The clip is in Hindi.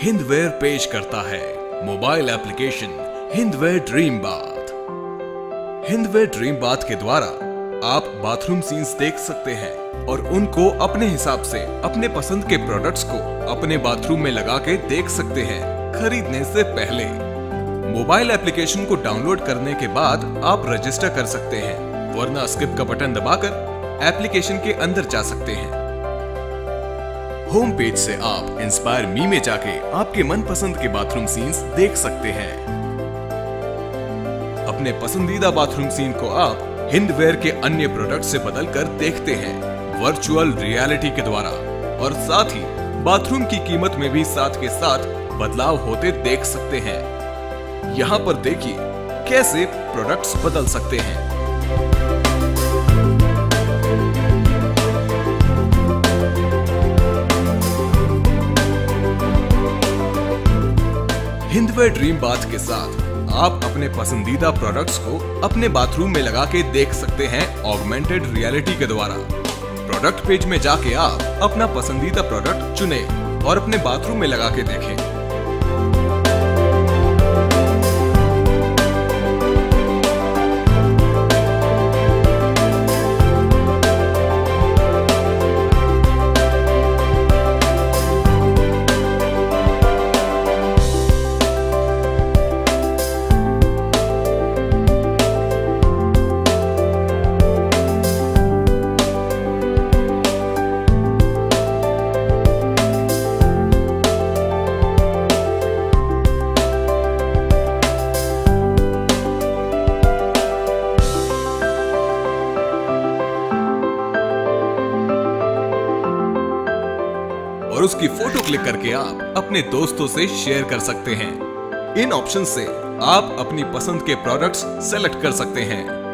हिंदवेयर पेश करता है mobile application Hindware dream bath. Hindware dream bath के द्वारा आप बाथरूम सीन्स देख सकते हैं और उनको अपने हिसाब से अपने पसंद के प्रोडक्ट्स को अपने बाथरूम में लगा के देख सकते हैं खरीदने से पहले। मोबाइल एप्लीकेशन को डाउनलोड करने के बाद आप रजिस्टर कर सकते हैं, वरना स्किप का बटन दबाकर एप्लीकेशन के अंदर जा सकते हैं। होम पेज से आप इंस्पायर मी में जाके आपके मनपसंद के बाथरूम सीन्स देख सकते हैं। अपने पसंदीदा बाथरूम सीन को आप हिंदवेयर के अन्य प्रोडक्ट से बदलकर देखते हैं वर्चुअल रियलिटी के द्वारा, और साथ ही बाथरूम की कीमत में भी साथ के साथ बदलाव होते देख सकते हैं। यहाँ पर देखिए कैसे प्रोडक्ट्स बदल सकते हैं। हिंदवेयर ड्रीम बाथ के साथ आप अपने पसंदीदा प्रोडक्ट्स को अपने बाथरूम में लगा के देख सकते हैं ऑगमेंटेड रियलिटी के द्वारा। प्रोडक्ट पेज में जाके आप अपना पसंदीदा प्रोडक्ट चुनें और अपने बाथरूम में लगा के देखें। और उसकी फोटो क्लिक करके आप अपने दोस्तों से शेयर कर सकते हैं। इन ऑप्शन से आप अपनी पसंद के प्रोडक्ट्स सेलेक्ट कर सकते हैं।